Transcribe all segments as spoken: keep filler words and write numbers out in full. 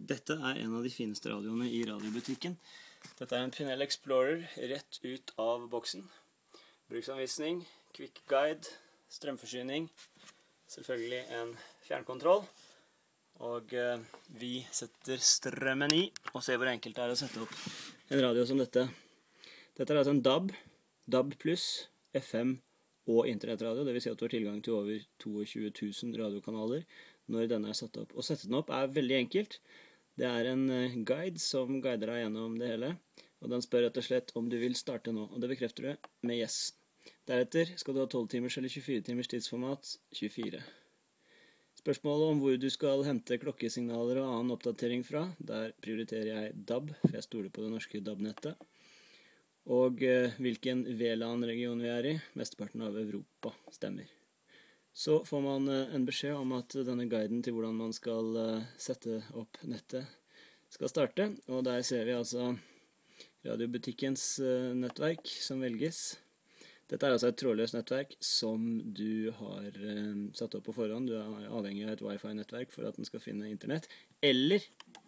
Dette er en av de fineste radioene i radiobutikken. Dette er en Pinell Explorer rett ut av boksen. Bruksanvisning, quick guide, strømforsyning, selvfølgelig en fjernkontroll. Og eh, vi setter strømmen i og ser hvor enkelt det er å sette opp en radio som dette. Dette er altså en D A B, D A B pluss, F M og internettradio. Det vil si at du har tilgang til over tjueto tusen radiokanaler når denne er satt opp. Å sette den opp er veldig enkelt. Det er en guide som guider deg gjennom det hele, og den spør rett og slett om du vil starte nå, og det bekrefter du med yes. Deretter skal du ha tolv timers eller tjuefire timers tidsformat, tjuefire. Spørsmålet om hvor du skal hente klokkesignaler og annen oppdatering fra, der prioriterer jeg D A B, for jeg stoler på det norske D A B-nettet. Og eh, hvilken V LAN-region vi er i, mesteparten av Europa stemmer. Så får man eh, en beskjed om at denne guiden til hvordan man skal eh, sette opp nettet skal starte, og der ser vi altså radiobutikkens eh, nettverk som velges. Dette er altså et trådløst nettverk som du har eh, satt opp på forhånd. Du er avhengig av et wifi-nettverk for at den skal finne internett, eller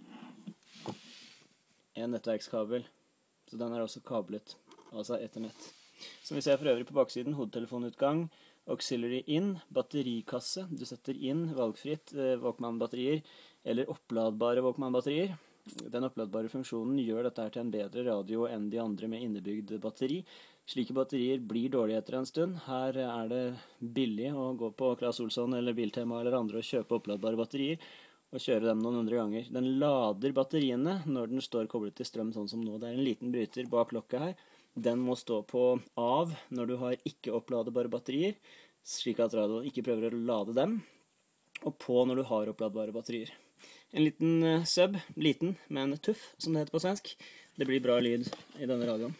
en nettverkskabel. Så den er også kablet, altså Ethernet. Som vi ser for øvrig på baksiden, hodetelefonutgang, auxiliary in, batterikasse. Du setter inn valgfritt eh, Walkman-batterier eller oppladbare Walkman-batterier. Den oppladbare funksjonen gjør dette her til en bedre radio enn de andre med innebygd batteri. Slike batterier blir dårlige etter en stund. Her er det billig å gå på Claes Olsson eller Biltema eller andre og kjøpe oppladbare batterier og kjøre dem noen hundre ganger. Den lader batteriene når den står koblet til strøm sånn som nå. Det er en liten bryter bak lokket her. Den må stå på av når du har ikke oppladbare batterier, slik at radioen ikke prøver å lade dem, og på når du har oppladbare batterier. En liten uh, sub, liten, men tuff, som det heter på svensk. Det blir bra lyd i denne radioen.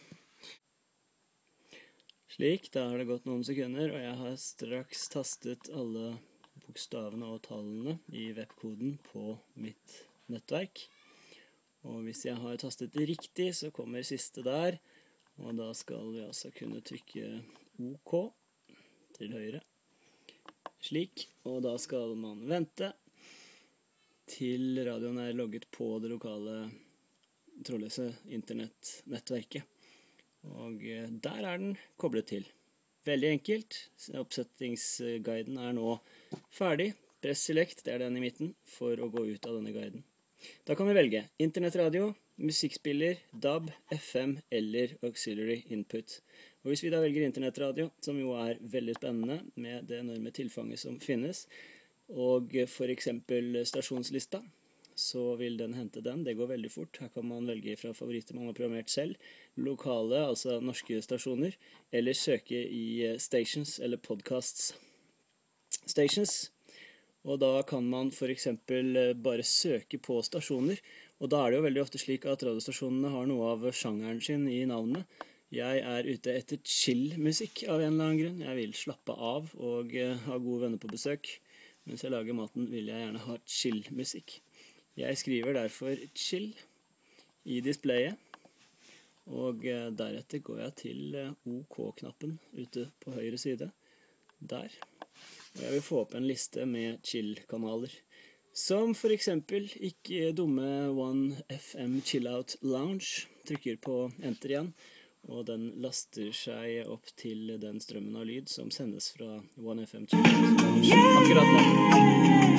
Slik, da har det gått noen sekunder, og jeg har straks tastet alle bokstavene og tallene i webkoden på mitt nettverk. Og hvis jeg har tastet riktig, så kommer siste der, og da skal vi altså kunne trykke OK til høyre. Slik, og da skal man vente til radioen er logget på det lokale trådløse internettnettverket. Og der er den koblet til. Veldig enkelt. Oppsettingsguiden er nå ferdig. Press select, det er den i midten, for å gå ut av denne guiden. Da kan vi velge internettradio, musikkspiller, D A B, F M eller auxiliary input. Og hvis vi da velger internettradio, som jo er veldig spennende med det enorme tilfanget som finnes, og for eksempel stasjonslista, så vil den hente den. Det går veldig fort. Her kan man velge fra favoritter man har programmert selv, lokale, altså norske stasjoner, eller søke i stations eller podcasts. Stations, og da kan man for eksempel bare søke på stasjoner, og da er det jo veldig ofte slik at radiostasjonene har noe av sjangeren sin i navnet. Jeg er ute etter chill-musikk av en eller annen grunn. Jeg vil slappe av og ha gode venner på besøk. Mens jeg lager maten vil jeg gjerne ha chill-musikk. Jeg skriver derfor chill i displayet, og deretter går jeg til OK-knappen ute på høyre side, der. Og jeg vil få opp en liste med chill-kanaler, som for eksempel ikke dumme One F M Chillout Lounge. Trykker på enter igjen, og den laster seg opp til den strømmen av lyd som sendes fra One F M Chillout Lounge akkurat nå.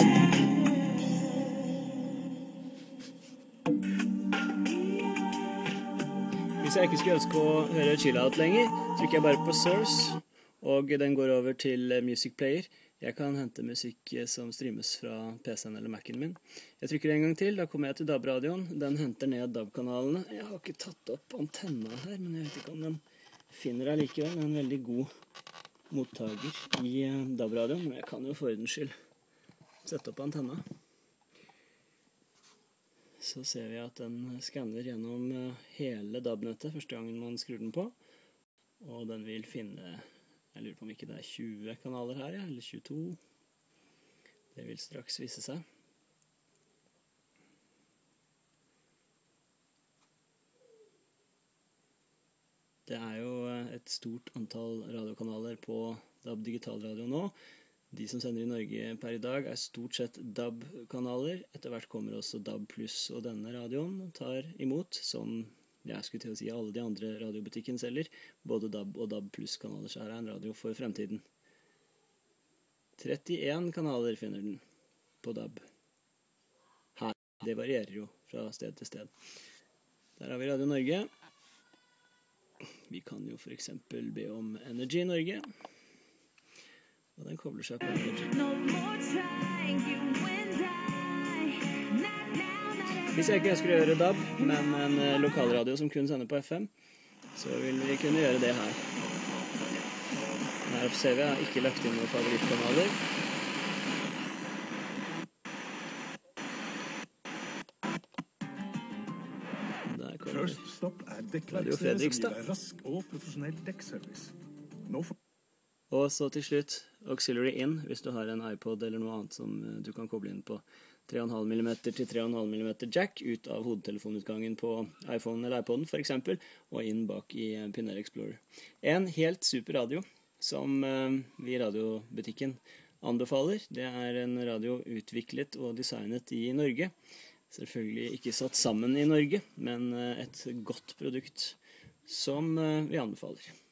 Hvis jeg ikke skulle ønske å høre chillout lenger, trykker jeg bare på source, og den går over til music player. Jeg kan hente musikk som streames fra P C-en eller Mac-en min. Jeg trykker en gang til, da kommer jeg til D A B-radioen. Den henter ned D A B-kanalene. Jeg har ikke tatt opp antenna her, men jeg vet ikke om den finner deg likevel. Den er en veldig god mottaker i D A B-radioen, men jeg kan jo for ordens skyld sette opp antenna. Så ser vi at den skanner gjennom hele D A B-nettet første gangen man skrur den på. Og den vil finne, jeg lurer på om ikke det er tjue kanaler her, eller tjueto. Det vil straks vise seg. Det er jo et stort antall radiokanaler på D A B digitalradio nå. De som sender i Norge per i dag er stort sett D A B-kanaler. Etter hvert kommer også D A B pluss, og denne radioen tar imot, som jeg skulle til å si alle de andre radiobutikken selger, både D A B og D A B pluss-kanaler, så her er en radio for fremtiden. trettien kanaler finner den på D A B. Her, det varierer jo fra sted til sted. Der har vi Radio Norge. Vi kan jo for eksempel be om Energy Norge. Og den kobler seg på Energy. Hvis jeg ikke ønsker å gjøre D A B, men en lokalradio som kun sender på F M, så vil vi kunne gjøre det her. Her ser vi jeg har ikke lagt inn noen favorittkanaler. Der kommer First Stop er Radio dekkverkstedet Fredrikstad. som gir deg rask og profesjonell dekkservice. Nå for Og så til slutt auxiliary in, hvis du har en iPod eller noe annet som eh, du kan koble inn på tre komma fem millimeter til tre komma fem millimeter jack ut av hodetelefonutgangen på iPhone eller iPoden for eksempel, og inn bak i eh, Pioneer Explorer. En helt super radio som eh, vi i radiobutikken anbefaler. Det er en radio utviklet og designet i Norge. Selvfølgelig ikke satt sammen i Norge, men eh, et godt produkt som eh, vi anbefaler.